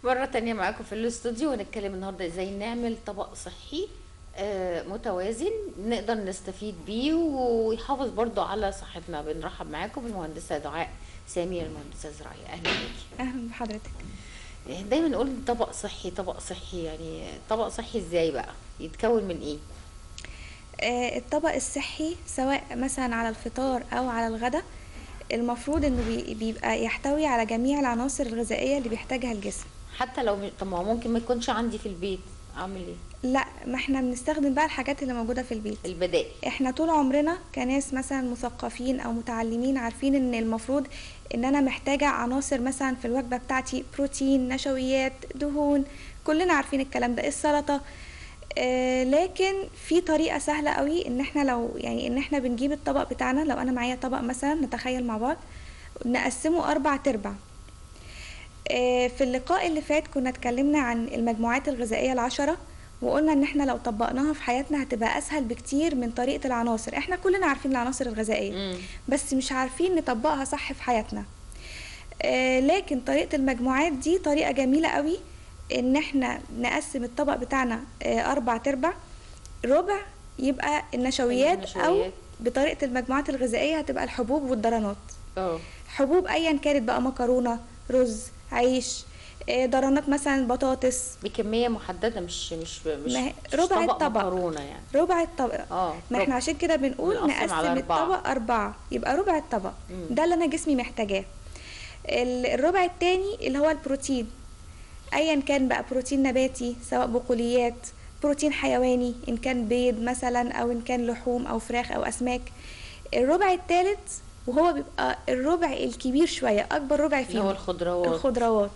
مرة تانية معاكم في الاستوديو، ونتكلم النهاردة ازاي نعمل طبق صحي متوازن نقدر نستفيد بيه ويحافظ برضو على صحتنا. بنرحب معاكم بالمهندسة دعاء سامي، المهندسة الزراعية. اهلا بيكي. اهلا بحضرتك. دايما نقول طبق صحي طبق صحي، يعني طبق صحي ازاي بقى؟ يتكون من ايه؟ الطبق الصحي سواء مثلا على الفطار او على الغداء، المفروض انه بيبقى يحتوي على جميع العناصر الغذائية اللي بيحتاجها الجسم. حتى لو طب ما هو ممكن ما يكونش عندي في البيت، اعمل ايه؟ لا، ما احنا بنستخدم بقى الحاجات اللي موجودة في البيت. البدائل. احنا طول عمرنا كناس مثلا مثقفين او متعلمين عارفين ان المفروض ان انا محتاجة عناصر مثلا في الوجبة بتاعتي، بروتين، نشويات، دهون. كلنا عارفين الكلام ده، السلطة. لكن في طريقة سهلة قوي ان احنا لو يعني ان احنا بنجيب الطبق بتاعنا. لو انا معايا طبق مثلا، نتخيل مع بعض نقسمه 4 تربع. في اللقاء اللي فات كنا اتكلمنا عن المجموعات الغذائية ال10، وقلنا ان احنا لو طبقناها في حياتنا هتبقى اسهل بكتير من طريقة العناصر. احنا كلنا عارفين العناصر الغذائية، بس مش عارفين نطبقها صح في حياتنا. لكن طريقة المجموعات دي طريقة جميلة قوي، ان احنا نقسم الطبق بتاعنا 4 تربع. ربع يبقى النشويات، او النشويات. بطريقة المجموعات الغذائية هتبقى الحبوب والضرنات. اه. حبوب ايا كانت بقى، مكرونة، رز، عيش. ضرنات مثلا بطاطس. بكمية محددة، مش مش ربع طبق الطبق. مكرونة يعني. ربع الطبق. ما ربع. احنا عشان كده بنقول بنقسم على نقسم 4. الطبق 4، يبقى ربع الطبق. ده اللي انا جسمي محتاجاه. الربع التاني اللي هو البروتين، ايا كان بقى، بروتين نباتي سواء بقوليات، بروتين حيواني ان كان بيض مثلا، او ان كان لحوم او فراخ او اسماك. الربع الثالث وهو بيبقى الربع الكبير شويه، اكبر ربع اللي هو فيهم الخضروات. الخضروات.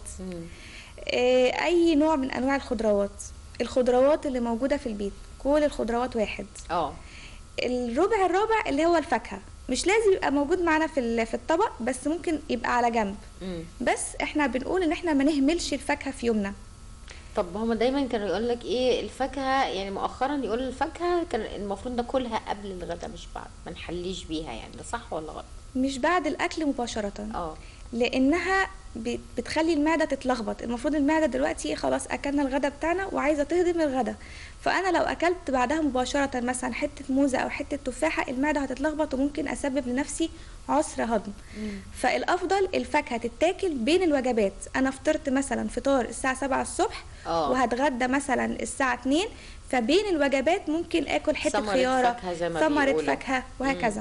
اي نوع من انواع الخضروات. الخضروات اللي موجوده في البيت، كل الخضروات واحد. الربع الرابع اللي هو الفاكهه، مش لازم يبقى موجود معانا في الطبق، بس ممكن يبقى على جنب. بس احنا بنقول ان احنا ما نهملش الفاكهه في يومنا. طب هما دايما كانوا يقول لك ايه الفاكهه، يعني مؤخرا يقول الفاكهه كان المفروض ناكلها قبل الغداء مش بعد، ما نحليش بيها، يعني ده صح ولا غلط؟ مش بعد الاكل مباشره. لانها بتخلي المعده تتلخبط. المفروض المعده دلوقتي خلاص اكلنا الغداء بتاعنا وعايزه تهضم الغداء، فانا لو اكلت بعدها مباشره مثلا حته موزه او حته تفاحه، المعده هتتلخبط وممكن اسبب لنفسي عسر هضم. فالافضل الفاكهه تتاكل بين الوجبات. انا فطرت مثلا فطار الساعه 7 الصبح وهتغدى مثلا الساعه 2، فبين الوجبات ممكن اكل حته خياره، ثمره فاكهه، وهكذا.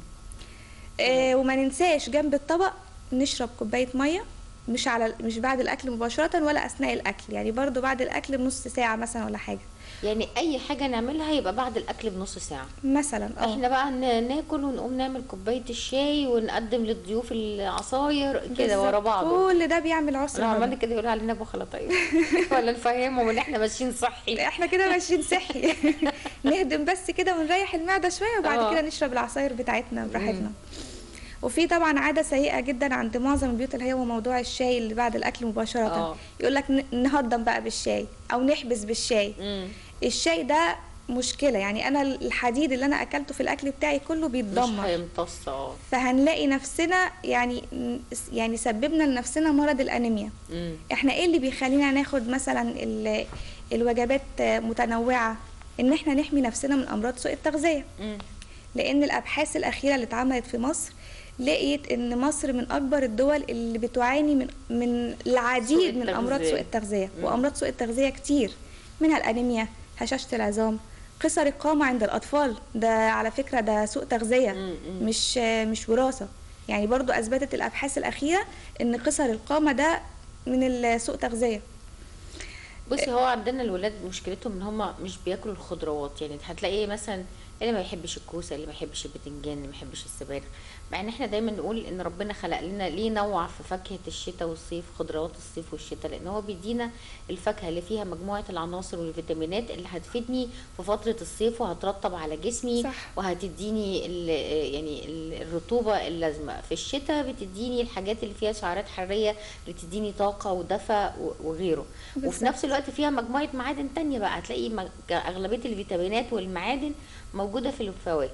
وما ننساش جنب الطبق نشرب كوبايه ميه، مش بعد الاكل مباشره ولا اثناء الاكل، يعني برضو بعد الاكل بنص ساعه مثلا ولا حاجه. يعني اي حاجه نعملها يبقى بعد الاكل بنص ساعه مثلا. احنا بقى ناكل ونقوم نعمل كوبايه الشاي ونقدم للضيوف العصاير كده ورا بعض. كل ده بيعمل عسر. انا عمال كده يقول علينا بخله. طيب ولا نفهمهم ان احنا ماشيين صحي؟ احنا كده ماشيين صحي. نهدم بس كده ونريح المعده شويه، وبعد كده نشرب العصاير بتاعتنا براحتنا. وفي طبعا عاده سيئه جدا عند معظم البيوت، اللي هو موضوع الشاي اللي بعد الاكل مباشره. يقول لك نهضم بقى بالشاي او نحبس بالشاي. الشاي ده مشكله، يعني انا الحديد اللي انا اكلته في الاكل بتاعي كله بيتدمر، مش هيمتص. فهنلاقي نفسنا يعني سببنا لنفسنا مرض الانيميا. احنا ايه اللي بيخلينا ناخد مثلا الوجبات متنوعه؟ ان احنا نحمي نفسنا من امراض سوء التغذيه. لان الابحاث الاخيره اللي اتعملت في مصر لقيت ان مصر من اكبر الدول اللي بتعاني من العديد من امراض سوء التغذيه. وامراض سوء التغذيه كتير، منها الانيميا، هشاشه العظام، قصر القامه عند الاطفال. ده على فكره ده سوء تغذيه، مش وراثه. يعني برضو اثبتت الابحاث الاخيره ان قصر القامه ده من سوء تغذيه. بصي، هو عندنا الولاد مشكلتهم ان هم مش بياكلوا الخضروات. يعني هتلاقي مثلا اللي ما يحبش الكوسه، اللي ما يحبش البتنجان، اللي ما يحبش السبانخ، مع ان احنا دايما نقول ان ربنا خلق لنا ليه نوع في فاكهه الشتاء والصيف، خضروات الصيف والشتاء، لان هو بيدينا الفاكهه اللي فيها مجموعه العناصر والفيتامينات اللي هتفيدني في فتره الصيف وهترطب على جسمي. صح. وهتديني يعني الرطوبه اللازمه. في الشتاء بتديني الحاجات اللي فيها سعرات حراريه اللي تديني طاقه ودفى وغيره. وفي نفس الوقت فيها مجموعه معادن تانية بقى. هتلاقي اغلبيه الفيتامينات والمعادن موجوده في الفواكه.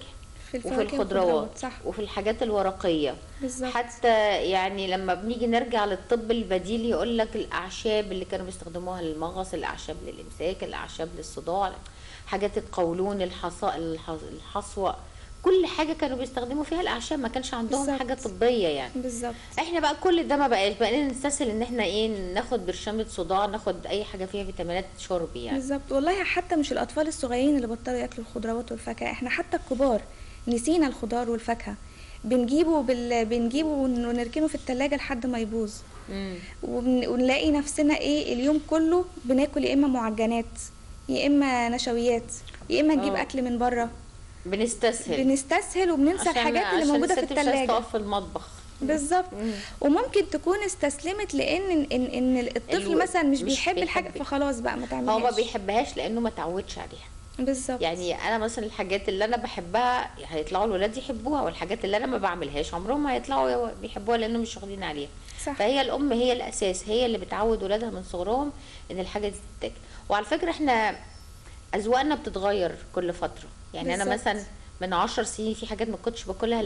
في وفي الفواكه الخضروات صح. وفي الحاجات الورقيه. بالظبط. حتى يعني لما بنيجي نرجع للطب البديل يقول لك الاعشاب اللي كانوا بيستخدموها للمغص، الاعشاب للامساك، الاعشاب للصداع، حاجات القولون، الحصوه، كل حاجه كانوا بيستخدموا فيها الاعشاب، ما كانش عندهم بالظبط. حاجه طبيه يعني. بالظبط. احنا بقى كل ده ما بقاش، بقينا نستسهل ان احنا ايه، ناخد برشامه صداع، ناخد اي حاجه فيها فيتامينات شرب يعني. بالظبط والله، حتى مش الاطفال الصغيرين اللي بطلوا ياكلوا الخضروات والفاكهه، احنا حتى الكبار نسينا الخضار والفاكهه، بنجيبه ونركنه في التلاجة لحد ما يبوظ. ونلاقي نفسنا ايه اليوم كله بناكل يا اما معجنات يا اما نشويات يا اما نجيب اكل من بره. بنستسهل وبننسى الحاجات اللي موجوده في التلاجة. عشان الست مش عايزة تقف في المطبخ. بالظبط. وممكن تكون استسلمت لان ان الطفل مثلا مش بيحب الحاجه، فخلاص بقى ما تعملهاش. هو ما بيحبهاش لانه ما تعودش عليها. بالظبط. يعني انا مثلا الحاجات اللي انا بحبها هيطلعوا الولاد يحبوها، والحاجات اللي انا ما بعملهاش عمرهم ما هيطلعوا بيحبوها لانهم مش واخدين عليها. صح. فهي الام هي الاساس، هي اللي بتعود ولادها من صغرهم ان الحاجه دي تتاكل. وعلى فكره احنا اذواقنا بتتغير كل فتره، يعني بالزبط. انا مثلا من 10 سنين في حاجات ما كنتش باكلها،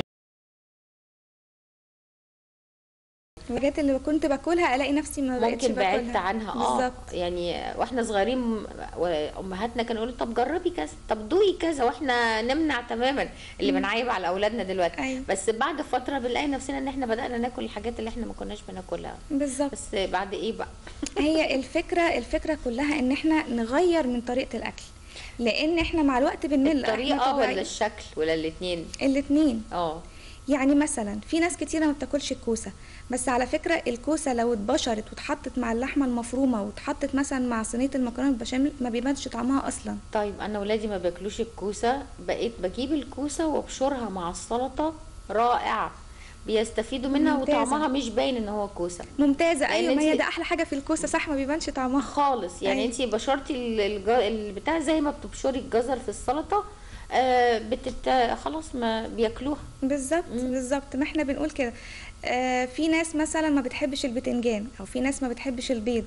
الحاجات اللي كنت باكلها الاقي نفسي ما بقتش باكلها، ممكن بعدت عنها. بالظبط. يعني واحنا صغيرين امهاتنا كانوا يقولوا طب جربي كذا، طب دوقي كذا، واحنا نمنع تماما اللي بنعيب على اولادنا دلوقتي. أيوة. بس بعد فتره بنلاقي نفسنا ان احنا بدانا ناكل الحاجات اللي احنا ما كناش بناكلها. بالظبط. بس بعد ايه بقى؟ هي الفكره كلها ان احنا نغير من طريقه الاكل، لان احنا مع الوقت بنمل. الطريقه ولا الشكل ولا الاثنين؟ الاثنين. يعني مثلا في ناس كتيره ما بتاكلش الكوسه، بس على فكره الكوسه لو اتبشرت واتحطت مع اللحمه المفرومه واتحطت مثلا مع صينيه المكرونه بالبشاميل ما بيبانش طعمها اصلا. طيب انا ولادي ما بياكلوش الكوسه، بقيت بجيب الكوسه وابشرها مع السلطه، رائعه، بيستفيدوا منها. ممتازة. وطعمها مش باين ان هو كوسه. ممتازه. ايوه، ما هي ده احلى حاجه في الكوسه، صح، ما بيبانش طعمها خالص. يعني أيوة. انتي بشرتي البتاع زي ما بتبشري الجزر في السلطه، خلاص ما بياكلوها. بالظبط. بالظبط، ما احنا بنقول كده. في ناس مثلا ما بتحبش البتنجان، او في ناس ما بتحبش البيض،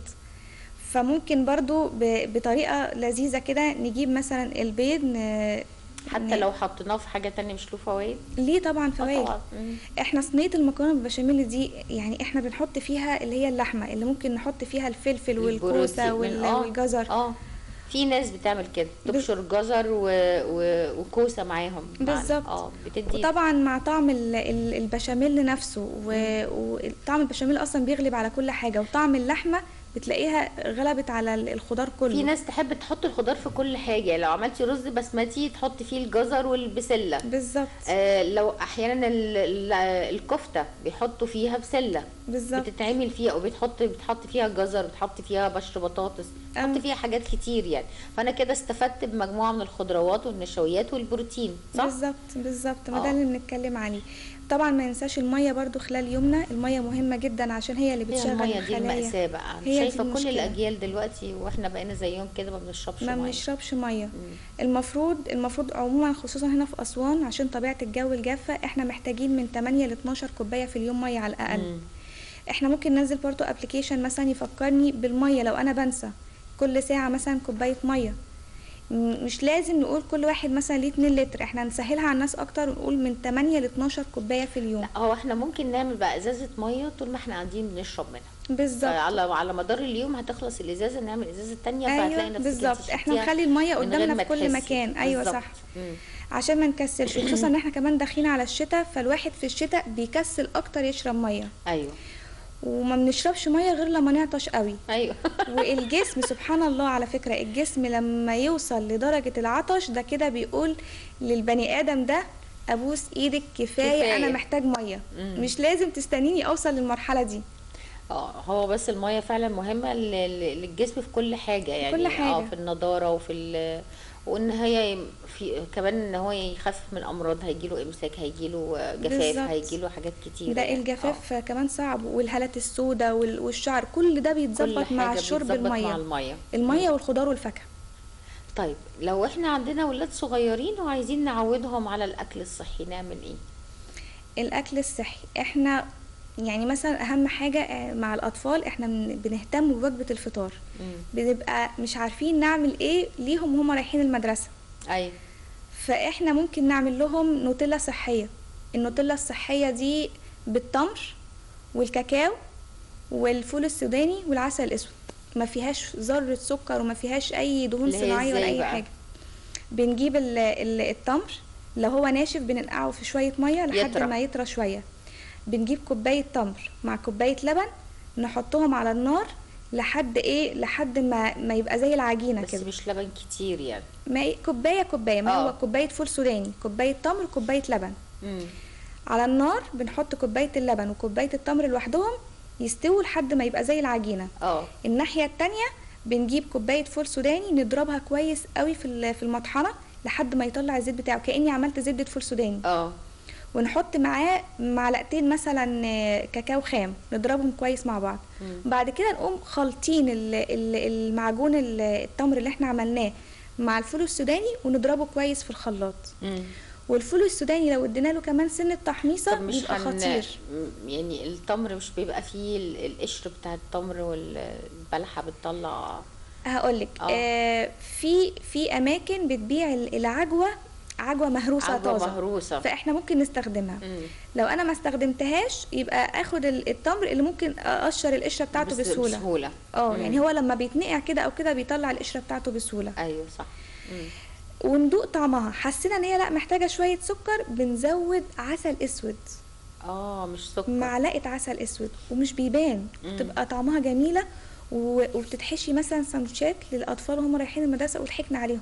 فممكن برضو بطريقه لذيذه كده نجيب مثلا البيض حتى لو حطيناه في حاجه تانية مش له فوائد. ليه؟ طبعا فوائد. احنا صينيه المكرونه بالبشاميل دي يعني احنا بنحط فيها اللي هي اللحمه اللي ممكن نحط فيها الفلفل والكوسه والجزر. في ناس بتعمل كده، تبشر جزر وكوسه معاهم. بالظبط. بتدي وطبعا مع طعم البشاميل نفسه، وطعم البشاميل اصلا بيغلب على كل حاجه، وطعم اللحمه بتلاقيها غلبت على الخضار كله. في ناس تحب تحط الخضار في كل حاجه، لو عملتي رز بسمتي تحط فيه الجزر والبسله. بالظبط. لو احيانا الكفته بيحطوا فيها بسله. بالظبط. بتتعمل فيها، او بتحط فيها جزر، بتحط فيها بشر بطاطس، بتحط فيها حاجات كتير يعني. فانا كده استفدت بمجموعه من الخضروات والنشويات والبروتين، صح؟ بالظبط. ما ده اللي بنتكلم عليه. طبعا ما ننساش الميه برضو خلال يومنا، الميه مهمه جدا عشان هي اللي بتشغل الخلايا. الميه دي المأساة بقى، شايفه كل الاجيال دلوقتي واحنا بقينا زيهم كده ما بنشربش ميه. المفروض عموما، خصوصا هنا في اسوان عشان طبيعه الجو الجافه، احنا محتاجين من 8 ل 12 كوبايه في اليوم ميه على الاقل. احنا ممكن ننزل برضو ابلكيشن مثلا يفكرني بالميه لو انا بنسى، كل ساعه مثلا كوبايه ميه. مش لازم نقول كل واحد مثلا ليه 2 لتر، احنا نسهلها على الناس اكتر ونقول من 8 ل 12 كوبايه في اليوم. لا، هو احنا ممكن نعمل بقى ازازه ميه طول ما احنا قاعدين بنشرب منها. بالظبط. على مدار اليوم هتخلص الازازه، نعمل ازازه ثانيه. أيوة، فهتلاقي نفسك بالظبط. احنا نخلي الميه قدامنا في كل مكان. ايوه صح. عشان ما نكسلش، خصوصا ان احنا كمان داخلين على الشتاء، فالواحد في الشتاء بيكسل اكتر يشرب ميه. ايوه. وما بنشربش ميه غير لما نعطش قوي. ايوه. والجسم سبحان الله، على فكره الجسم لما يوصل لدرجه العطش ده كده بيقول للبني ادم ده ابوس ايدك، كفايه انا محتاج ميه. مش لازم تستنيني اوصل للمرحله دي. هو بس الميه فعلا مهمه للجسم في كل حاجه، يعني كل حاجة. في النضاره وان هي كمان ان هو يخفف من امراض، هيجيله امساك، هيجيله جفاف، هيجيله حاجات كتير. ده يعني الجفاف كمان صعب، والهالات السوداء والشعر، كل ده بيتظبط مع شرب الميه والخضار والفاكهه. طيب لو احنا عندنا ولاد صغيرين وعايزين نعودهم على الاكل الصحي نعمل ايه؟ الاكل الصحي احنا يعني مثلا اهم حاجه مع الاطفال احنا بنهتم بوجبه الفطار. بنبقى مش عارفين نعمل ايه ليهم وهم رايحين المدرسه. ايوه. فاحنا ممكن نعمل لهم نوتيلا صحيه. النوتيلا الصحيه دي بالتمر والكاكاو والفول السوداني والعسل الاسود، ما فيهاش ذره سكر وما فيهاش اي دهون اللي هي صناعيه ولا ازاي اي بقى؟ حاجه. بنجيب التمر، لو هو ناشف بننقعه في شويه ميه لحد يطرى. ما يطرى شويه. بنجيب كوبايه تمر مع كوبايه لبن، نحطهم على النار لحد ما يبقى زي العجينه بس كده. مش لبن كتير يعني. كوبايه، ما هو اه. كوبايه فول سوداني، كوبايه تمر، كوبايه لبن. امم. على النار بنحط كوبايه اللبن وكوبايه التمر لوحدهم يستووا لحد ما يبقى زي العجينه. اه. الناحيه التانية بنجيب كوبايه فول سوداني نضربها كويس قوي في المطحنه لحد ما يطلع الزيت بتاعه، كاني عملت زبده فول سوداني. اه. ونحط معاه معلقتين مثلا كاكاو خام، نضربهم كويس مع بعض. بعد كده نقوم خالطين المعجون التمر اللي احنا عملناه مع الفول السوداني ونضربه كويس في الخلاط. امم. والفول السوداني لو ادينا له كمان سنه تحميصه طب مش بيبقى خطير. يعني التمر مش بيبقى فيه القشر بتاع التمر والبلحة بتطلع؟ هقولك في اماكن بتبيع العجوه، عجوه مهروسه عجوة طازه، مهروسة. فاحنا ممكن نستخدمها. لو انا ما استخدمتهاش يبقى اخد التمر اللي ممكن اقشر القشره بتاعته بسهوله. يعني هو لما بيتنقع كده او كده بيطلع القشره بتاعته بسهوله. ايوه صح. وندوق طعمها، حسينا ان هي لا محتاجه شويه سكر، بنزود عسل اسود. مش سكر. معلقه عسل اسود ومش بيبان، بتبقى طعمها جميله. وبتتحشي مثلا سندوتشات للاطفال وهم رايحين المدرسه وضحكنا عليهم.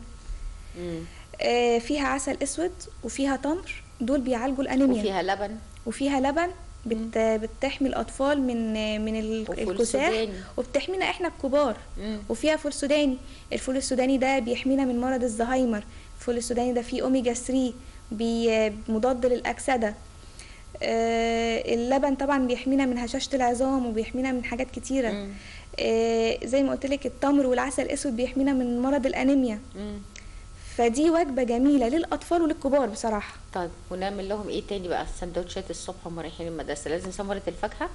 فيها عسل اسود وفيها تمر، دول بيعالجوا الانيميا. وفيها لبن بتحمي الاطفال من الكساح، وبتحمينا احنا الكبار. وفيها فول سوداني، الفول السوداني ده بيحمينا من مرض الزهايمر. الفول السوداني ده فيه اوميجا 3 مضاد للاكسده. اللبن طبعا بيحمينا من هشاشة العظام وبيحمينا من حاجات كتيرة. زي ما قلت لك التمر والعسل الاسود بيحمينا من مرض الانيميا. فدي وجبة جميلة للأطفال وللكبار بصراحة. طيب ونعمل لهم ايه تاني بقى السندوتشات الصبح وهم رايحين المدرسة؟ لازم ثمرة الفاكهة؟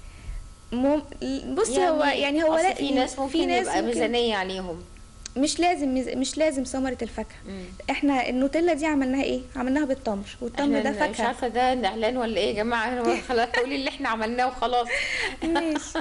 بصي يعني هو لا، في ناس ممكن يبقى ميزانية عليهم. مش لازم ثمرة الفاكهة. احنا النوتيلا دي عملناها ايه؟ عملناها بالتمر، والتمر ده فاكهة. مش عارفة ده اعلان ولا ايه يا جماعة؟ خلاص تقولي اللي احنا عملناه وخلاص. ماشي.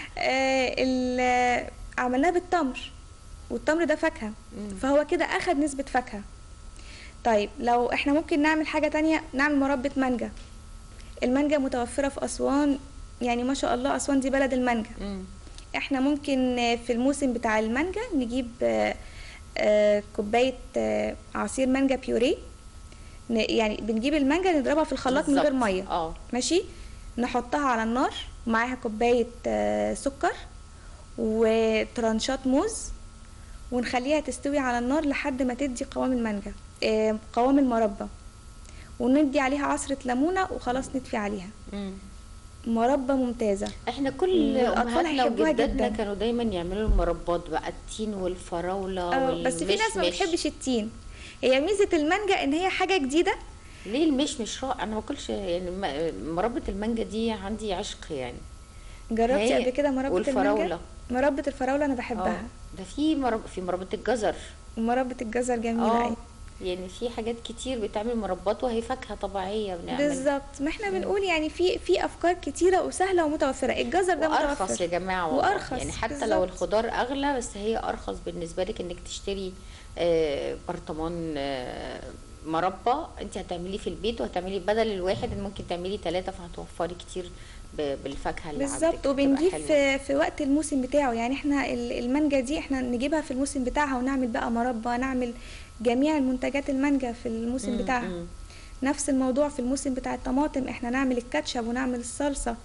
عملناها بالتمر، والتمر ده فاكهة، فهو كده اخد نسبة فاكهة. طيب لو احنا ممكن نعمل حاجة تانية، نعمل مربى مانجا. المانجا متوفرة في أسوان، يعني ما شاء الله أسوان دي بلد المانجا. احنا ممكن في الموسم بتاع المانجا نجيب كوباية عصير مانجا بيوري. يعني بنجيب المانجا نضربها في الخلاط من غير مية. ماشي. نحطها على النار معاها كوباية سكر وترانشات موز، ونخليها تستوي على النار لحد ما تدي قوام المانجا، قوام المربى، وندي عليها عصرة ليمونة وخلاص نطفي عليها. مربى ممتازة. احنا كل امهاتنا وجداتنا كانوا دايما يعملوا المربات بقى، التين والفراولة والمشمش. بس في ناس ما بتحبش التين. هي ميزة المانجا ان هي حاجة جديدة. ليه المشمش رائع؟ انا ما باكلش يعني مربى المانجا دي عندي عشق يعني. جربتي قبل كده مربى المانجا؟ مربى الفراولة انا بحبها. ده في مربى الجزر. مربى الجزر جميلة. يعني في حاجات كتير بتعمل مربات وهي فاكهه طبيعيه بنعملها. بالظبط، ما احنا بنقول يعني في افكار كتيره وسهله ومتوفره. الجزر ده وارخص متوفر يا جماعه وارخص يعني، حتى بالزبط. لو الخضار اغلى بس هي ارخص بالنسبه لك انك تشتري برطمان مربى انت هتعمليه في البيت، وهتعملي بدل الواحد ممكن تعملي 3، فهتوفري كتير بالفاكهه اللي عندك. بالظبط. وبنجيب في وقت الموسم بتاعه، يعني احنا المانجا دي احنا نجيبها في الموسم بتاعها ونعمل بقى مربى، نعمل جميع المنتجات المانجا في الموسم بتاعها. نفس الموضوع في الموسم بتاع الطماطم، احنا نعمل الكاتشب ونعمل الصلصه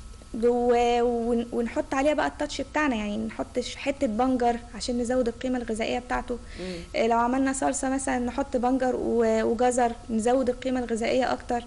ونحط عليها بقى التاتش بتاعنا، يعني نحط حته بنجر عشان نزود القيمه الغذائيه بتاعته. لو عملنا صلصه مثلا نحط بنجر وجزر نزود القيمه الغذائيه اكتر.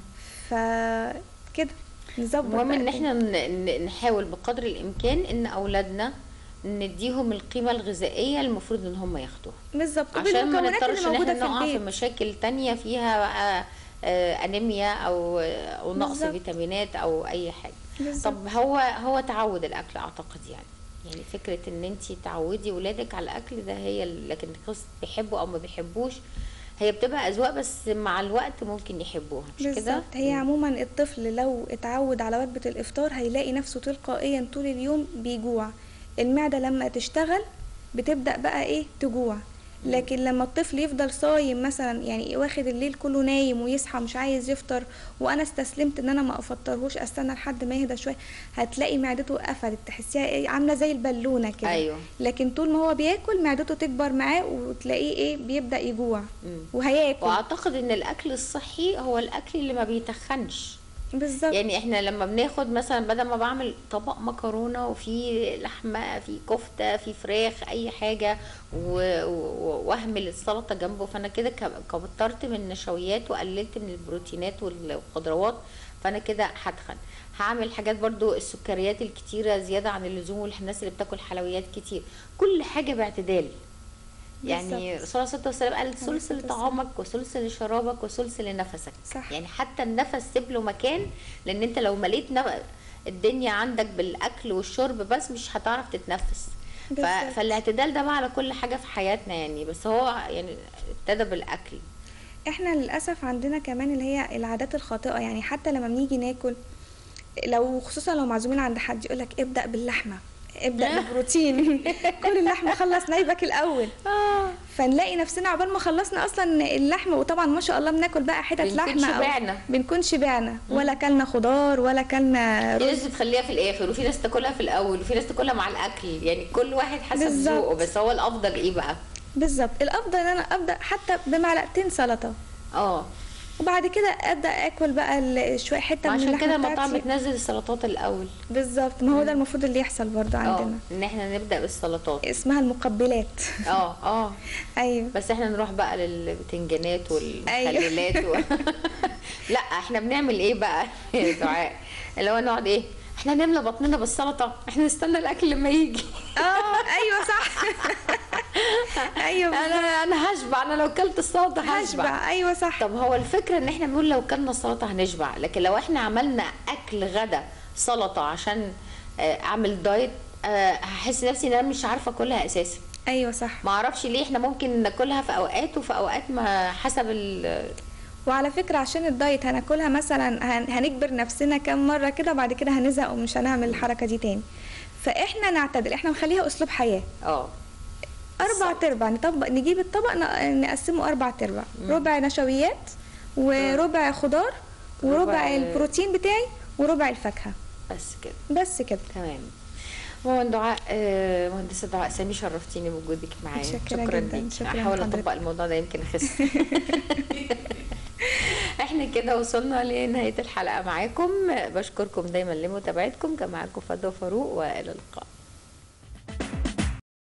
فكده نظبط. المهم ان احنا نحاول بقدر الامكان ان اولادنا نديهم القيمه الغذائيه المفروض ان هم ياخدوها. بالظبط، عشان ما نضطرش ان احنا نقع في مشاكل تانية فيها بقى انيميا او نقص فيتامينات او اي حاجه. بالزبط. طب هو تعود الاكل اعتقد يعني فكره ان انت تعودي ولادك على الاكل ده هي، لكن قصه بيحبوا او ما بيحبوش هي بتبقى اذواق، بس مع الوقت ممكن يحبوها، مش كده؟ بالظبط. هي عموما الطفل لو اتعود على وجبة الإفطار هيلاقي نفسه تلقائيا طول اليوم بيجوع. المعدة لما تشتغل بتبدأ بقى ايه تجوع. لكن لما الطفل يفضل صايم مثلا، يعني واخد الليل كله نايم ويصحى مش عايز يفطر، وانا استسلمت ان انا ما افطرهوش، استنى لحد ما يهدى شويه، هتلاقي معدته قفلت، تحسيها ايه عامله زي البالونه كده. ايوه. لكن طول ما هو بياكل معدته تكبر معاه وتلاقيه ايه بيبدأ يجوع وهياكل. واعتقد ان الاكل الصحي هو الاكل اللي ما بيتخنش. بالظبط. يعني احنا لما بناخد مثلا، بدل ما بعمل طبق مكرونه وفي لحمه، في كفته، في فراخ، اي حاجه، واهمل السلطه جنبه، فانا كده كترت من النشويات وقللت من البروتينات والخضروات، فانا كده هتخن. هعمل حاجات برضو، السكريات الكتيره زياده عن اللزوم، والناس اللي بتاكل حلويات كتير، كل حاجه باعتدال. يعني الرسول صلى الله عليه وسلم قال ثلث لطعامك وثلث لشرابك وثلث لنفسك. صح. يعني حتى النفس سيب له مكان، لان انت لو مليت الدنيا عندك بالاكل والشرب بس مش هتعرف تتنفس. فالاعتدال ده بقى على كل حاجه في حياتنا يعني، بس هو يعني ابتدى بالاكل. احنا للاسف عندنا كمان اللي هي العادات الخاطئه، يعني حتى لما بنيجي ناكل، لو خصوصا لو معزومين عند حد يقولك ابدأ باللحمه، ابدأ بالبروتين، كل اللحمه خلص نايبك الاول. فنلاقي نفسنا عقبال ما خلصنا اصلا اللحمه، وطبعا ما شاء الله بناكل بقى حتت لحمه، بنكون شبعنا ولا كلنا خضار ولا كلنا رز. في ناس بتخليها في الاخر، وفي ناس تاكلها في الاول، وفي ناس تاكلها مع الاكل، يعني كل واحد حسب ذوقه. بس هو الافضل ايه بقى؟ بالظبط، الافضل ان انا ابدا حتى بمعلقتين سلطه، وبعد كده ابدا اكل بقى شويه حته من اللحمه عشان كده المطاعم بتنزل السلطات الاول. بالظبط، ما هو ده المفروض اللي يحصل برضو عندنا، ان احنا نبدا بالسلطات، اسمها المقبلات. ايوه. بس احنا نروح بقى للبتنجانات والمخللات لا، احنا بنعمل ايه بقى يا دعاء؟ اللي هو نقعد ايه، احنا نملى بطننا بالسلطه، احنا نستنى الاكل لما يجي. ايوه صح. ايوه انا هشبع، انا لو كلت السلطه هشبع. ايوه صح. طب هو الفكره ان احنا بنقول لو كلنا السلطه هنشبع، لكن لو احنا عملنا اكل غدا سلطه عشان اعمل دايت، هحس نفسي ان انا مش عارفه اكلها اساسا. ايوه صح. ما اعرفش ليه، احنا ممكن ناكلها في اوقات وفي اوقات ما حسب وعلى فكرة عشان الدايت هناكلها مثلا، هنجبر نفسنا كام مرة كده، وبعد كده هنزهق ومش هنعمل الحركة دي تاني. فاحنا نعتدل، احنا نخليها اسلوب حياة. 4/4 نجيب الطبق نقسمه 4/4، ربع نشويات وربع خضار وربع البروتين بتاعي وربع الفاكهة. بس كده تمام. مهندسة دعاء سامي، شرفتيني بوجودك معايا. شكرا ليك. هحاول اطبق الموضوع ده، يمكن اخس. احنا كده وصلنا لنهاية الحلقة معاكم، بشكركم دايما لمتابعتكم. كان معاكم فضة وفاروق، والى اللقاء.